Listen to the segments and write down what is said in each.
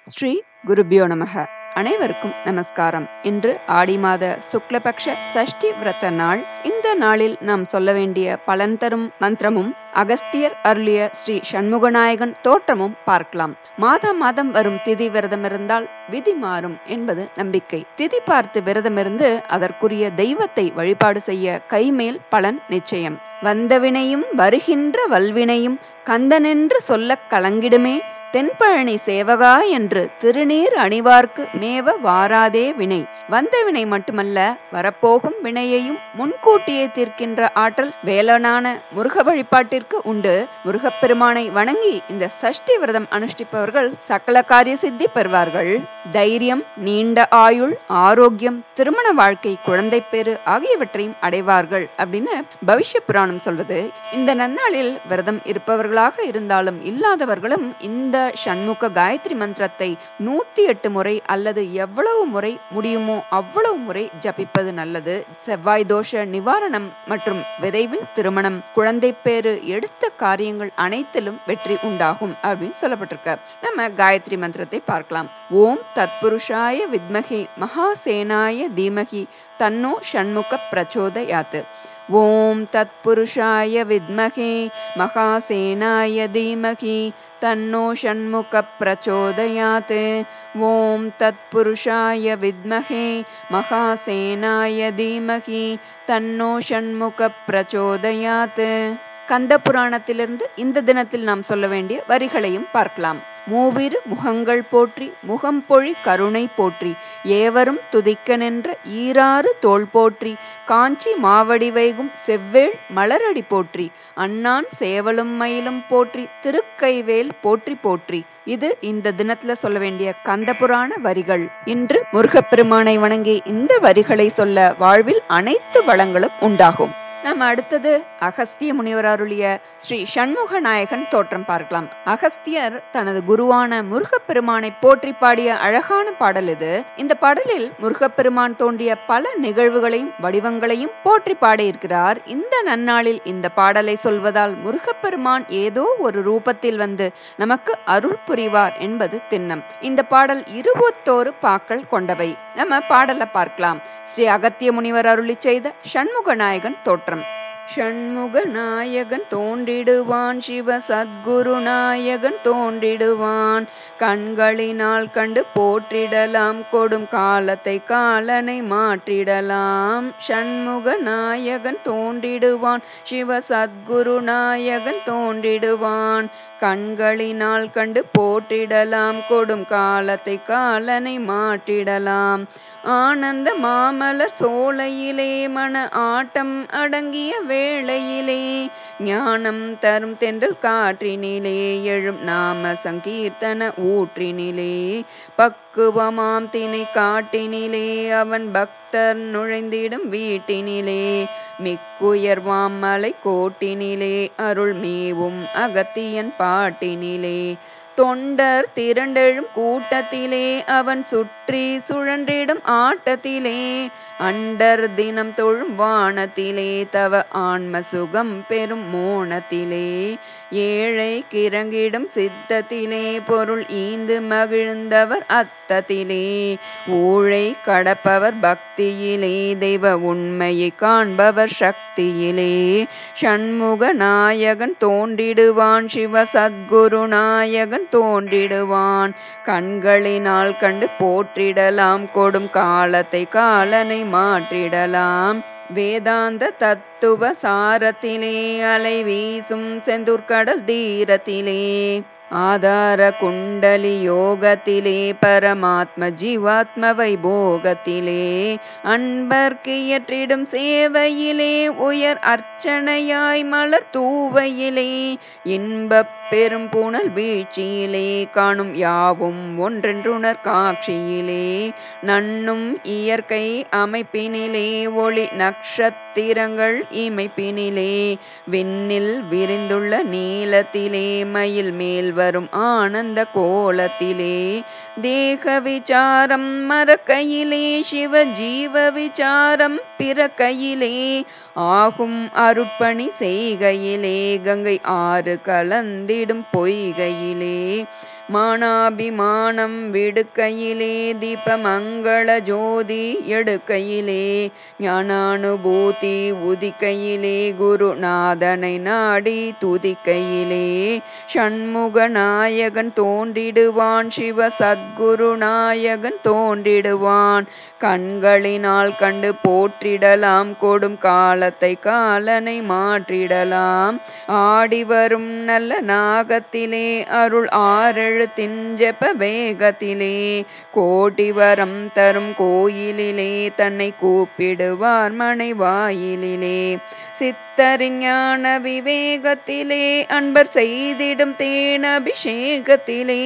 ஸ்ரீ குருபியோ நமக. அனைவருக்கும் நமஸ்காரம். இன்று ஆடி மாத சுக்லபக்ஷ சஷ்டி விரத நாள். இந்த நாளில் நாம் சொல்ல வேண்டிய பலன் தரும் மந்திரமும் அகஸ்தியர் அருளிய ஸ்ரீ சண்முகநாயகன் தோற்றமும் பார்க்கலாம். மாதம் வரும் திதி விரதம் இருந்தால் விதி மாறும் என்பது நம்பிக்கை. திதி பார்த்து விரதமிருந்து அதற்குரிய தெய்வத்தை வழிபாடு செய்ய கைமேல் பலன் நிச்சயம். வந்தவினையும் வருகின்ற வல்வினையும் கந்தனென்று சொல்லக் கலங்கிடுமே, தென்பழனி சேவகா என்று திருநீர் அணிவார்க்கு மேவ வாராதே வினை. வந்த வினை மட்டுமல்ல, வரப்போகும் வினையையும் முன்கூட்டியே தீர்க்கின்ற ஆற்றல் வேலனான முருக வழிபாட்டிற்கு உண்டு. முருகப்பெருமானை வணங்கி இந்த சஷ்டி விரதம் அனுஷ்டிப்பவர்கள் சகல காரிய சித்தி பெறுவார்கள். தைரியம், நீண்ட ஆயுள், ஆரோக்கியம், திருமண வாழ்க்கை, குழந்தை பேறு ஆகியவற்றையும் அடைவார்கள் அப்படின்னு பவிஷ்ய புராணம் சொல்வது. இந்த நன்னாளில் விரதம் இருப்பவர்களாக இருந்தாலும் இல்லாதவர்களும் இந்த சண்முக காயத்ரி மந்திரத்தை 108 முறை அல்லது எவ்வளவு முறை முடியுமோ அவ்வளவு முறை ஜபிப்பது நல்லது. செவ்வாய் தோஷ நிவாரணம் மற்றும் விரைவில் திருமணம், குழந்தை பேறு, எடுத்த காரியங்கள் அனைத்திலும் வெற்றி உண்டாகும் அப்படின்னு சொல்லப்பட்டிருக்க. நம்ம காயத்ரி மந்திரத்தை பார்க்கலாம். ஓம் தத்புருஷாய வித்மகி மகாசேனாய தீமகி தன்னோ ஷண்முக பிரச்சோதயாத். ஓம் தத்புருஷாய வித்மகி மகாசேனாய தீமகி தன்னோ ஷண்முக பிரச்சோதயாத். ஓம் தத்புருஷாய வித்மகி மகாசேனாய தீமகி தன்னோ ஷண்முக பிரச்சோதயாத். கந்த புராணத்திலிருந்து இந்த தினத்தில் நாம் சொல்ல வேண்டிய வரிகளையும் பார்க்கலாம். மூவிரு முகங்கள் போற்றி முகம்பொழி கருணை போற்றி, ஏவரும் துதிக்க நின்ற ஈராறு தோள் போற்றி, காஞ்சி மாவடி வைகும் செவ்வேள் மலரடி போற்றி, அண்ணான் சேவலும் மயிலும் போற்றி, திருக்கைவேல் போற்றி போற்றி. இது இந்த தினத்துல சொல்ல வேண்டிய கந்த புராண வரிகள். இன்று முருகப்பெருமானை வணங்கி இந்த வரிகளை சொல்ல வாழ்வில் அனைத்து வளங்களும் உண்டாகும். நம்ம அடுத்தது அகஸ்திய முனிவர் அருளிய ஸ்ரீ சண்முக நாயகன் தோற்றம் பார்க்கலாம். அகஸ்தியர் தனது குருவான முருகப்பெருமானை போற்றி பாடிய அழகான பாடல் இது. இந்த பாடலில் முருகப்பெருமான் தோன்றிய பல நிகழ்வுகளையும் வடிவங்களையும் போற்றி பாடியிருக்கிறார். இந்த நன்னாளில் இந்த பாடலை சொல்வதால் முருகப்பெருமான் ஏதோ ஒரு ரூபத்தில் வந்து நமக்கு அருள் புரிவார் என்பது திண்ணம். இந்த பாடல் 21 பாக்கள் கொண்டவை. நம்ம பாடலை பார்க்கலாம். ஸ்ரீ அகத்திய முனிவர் அருளி செய்த சண்முக நாயகன் தோற்றம். ஷண்முக நாயகன் தோன்றிடுவான், சிவ சத்குரு நாயகன் தோன்றிடுவான், கண்களினால் கண்டு போற்றிடலாம், கொடும் காலத்தை காலனை மாற்றிடலாம். ஷண்முக நாயகன் தோன்றிடுவான், சிவ சத்குரு நாயகன் தோன்றிடுவான், கண்களினால் கண்டு போற்றிடலாம், கொடும் காலத்தை காலனை மாற்றிடலாம். ஆனந்த மாமலர் சோலையிலே மன ஆட்டம் அடங்கிய வேளையிலே, ஞானம் தரும் தென்றல் காற்றினிலே, எழும் நாம சங்கீர்த்தன ஊற்றினிலே, பக்குவமாம் தினை காட்டினிலே, அவன் பக்தர் நுழைந்திடும் வீட்டினிலே, மிக்குயர்வாம் மலை கோட்டினிலே, அருள் மேவும் அகத்தியன் பாட்டினிலே, தொண்டர் திரண்டெழும் கூட்டத்திலே, அவன் சுற்றி சுழன்றிடும் ஆட்டத்திலே, அண்டர் தினம் தொழும் வானத்திலே, தவ ஆன்ம சுகம் பெரும் மோனத்திலே, ஏழை கிறங்கிடும் சித்தத்திலே, பொருள் ஈந்து மகிழ்ந்தவர் அத்தத்திலே, ஊழை கடப்பவர் பக்தியிலே, தெய்வ உண்மையை காண்பவர் சக்தியிலே. சண்முக நாயகன் தோன்றிடுவான், சிவ சத்குரு நாயகன் தோன்றிடுவான், கண்களினால் கண்டு போற்றிடலாம், கொடும் காலத்தை காலனை மாற்றிடலாம். வேதாந்த தத்துவ சாரத்திலே, அலை வீசும் செந்தூர்கடல் தீரத்திலே, ஆதார குண்டலி யோகத்திலே, பரமாத்ம ஜீவாத்ம வைபோகத்திலே, அன்பர்க்கு இயற்றிடும் சேவையிலே, உயர் அர்ச்சனையாய் மலர் தூவையிலே, இன்பப் பெரும் புனல் வீழ்ச்சியிலே, காணும் யாவும் ஒன்றென்றுணர் காட்சியிலே, நன்னும் இயற்கை அமைப்பினிலே, ஒளி நட்சத்திரங்கள் இமைப்பினிலே, விண்ணில் விரிந்துள்ள நீலத்திலே, மயில் மேல் வரும் ஆனந்த கோலத்திலே, தேக விசாரம் மறக்கையிலே, சிவ ஜீவ விசாரம் பிறக்கையிலே, ஆகும் அருட்பணி செய்கையிலே, கங்கை ஆறு கலந்திடும் பொய்கையிலே, மானாபிமானம் விடுக்கையிலே தீபமங்கள ஜோதி எடுக்கையிலே ஞானானுபூதி உதிக்கையிலே குருநாதனை நாடி துதிக்கையிலே ஷண்முகநாயகன் தோன்றிடுவான் சிவ சத்குருநாயகன் தோன்றிடுவான் கண்களினால் கண்டு போற்றிடலாம் கொடும் காலத்தை காலனை மாற்றிடலாம் ஆடிவரும் நல்ல நாகத்திலே அருள் ஆறெழுத்தின் ஜெப வேகத்திலே கோடிவரம் தரும் கோயிலிலே தன்னை கூப்பிடுவார் மனை வாயிலிலே சித்தரின் ஞான விவேகத்திலே அன்பர் செய்திடும் தேன் அபிஷேகத்திலே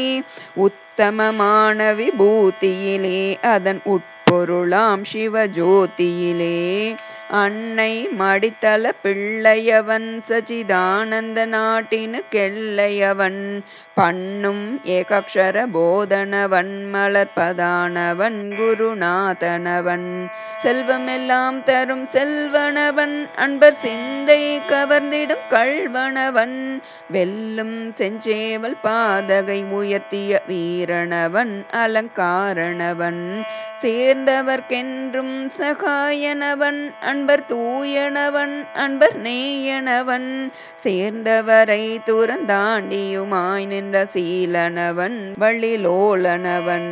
உத்தமமான விபூதியிலே அதன் உட்பொருளாம் சிவஜோதியிலே அன்னை மடித்தல பிள்ளையவன் சச்சிதானந்த நாட்டினு கெள்ளையவன் பண்ணும் ஏகாட்சர போதனவன் மலர்பதானவன் குருநாதனவன் செல்வமெல்லாம் தரும் செல்வனவன் அன்பர் சிந்தை கவர்ந்திடும் கள்வனவன் வெல்லும் செஞ்சேவல் பாதகை உயர்த்திய வீரணவன் அலங்காரணவன் சேர்ந்தவர்க்கென்றும் சகாயனவன் அன்பர் தூயனவன் அன்பர் நேயனவன் சேர்ந்தவரை துறந்தாண்டியுமாய் நின்ற சீலனவன் வள்ளிலோலனவன்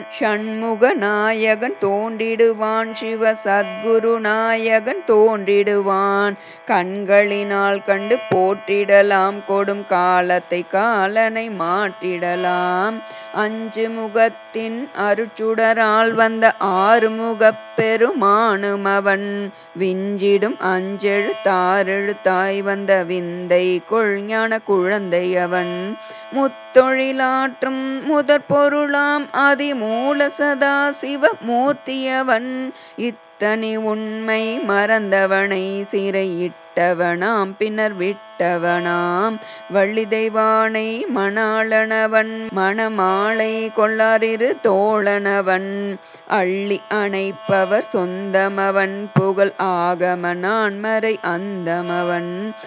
ஷண்முகநாயகன் தோன்றிடுவான் சிவ சத்குருநாயகன் தோன்றிடுவான் கண்களினால் கண்டு போற்றிடலாம் கொடும் காலத்தை காலனை மாற்றிடலாம் அஞ்சு முகத்தின் அருச்சுடரால் வந்த ஆறுமுகப் பெருமானுமவன் விஞ்சிடும் அஞ்செழுத்தாரெழுத்தாய் வந்த விந்தை கொள்ஞான குழந்தையவன் முத்தொழிலாற்றும் முதற் பொருளாம் அதிமூல சதா சிவ மூர்த்தியவன் இத்தனி உண்மை மறந்தவனை சிறையிட்டவனாம் பின்னர் விட்டவனாம் வள்ளி தெய்வானை மணாளனவன் மணமாலை கொள்ளாரிரு தோழனவன் அள்ளி அணைப்பவர் சொந்தமவன் புகழ் ஆகம நான்மறை அந்தமவன்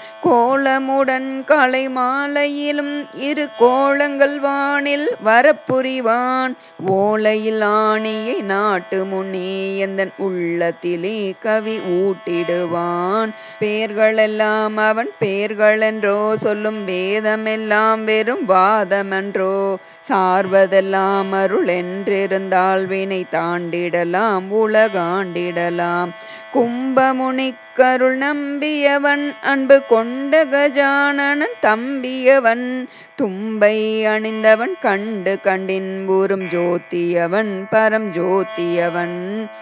கோலமுடன் கலை மாலையிலும் இரு கோலங்கள் வானில் வரப்புரிவான் ஓலையில் ஆணியை நாட்டு முன்னே எந்தன் உள்ளத்திலே கவி ஊட்டிடுவான் பேர்களெல்லாம் அவன் பேர்களென்றோ சொல்லும் வேதமெல்லாம் வெறும் வாதமென்றோ சார்வதெல்லாம் அருள் என்றிருந்தால் வினை தாண்டிடலாம் உலகாண்டிடலாம் கும்பமுனி கருள் நம்பியவன் அன்பு கொண்ட கஜானனன் தம்பியவன் தும்பை அணிந்தவன் கண்டு கண்டின் ஊரும் ஜோதியவன் பரம் ஜோதியவன்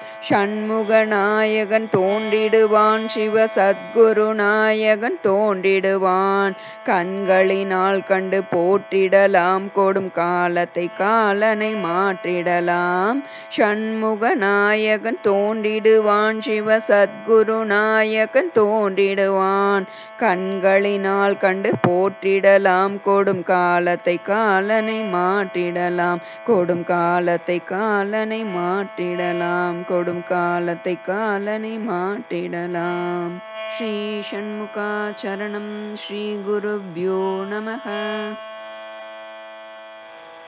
ஷண்முகநாயகன் தோன்றிடுவான் சிவ சத்குருநாயகன் தோன்றிடுவான் கண்களினால் கண்டு போற்றிடலாம் கொடும் காலத்தை காலனை மாற்றிடலாம் ஷண்முகநாயகன் தோன்றிடுவான் சிவ சத்குருநாயகன் தோன்றிடுவான் கண்களினால் கண்டு போற்றிடலாம் கொடும் காலத்தை காலனை மாற்றிடலாம் கொடும் காலத்தை காலனை மாற்றிடலாம் கொடும் காலத்தை காலனை மாற்றிடலாம் ஸ்ரீ ஷண்முகா சரணம் ஸ்ரீ குருப்யோ நமः.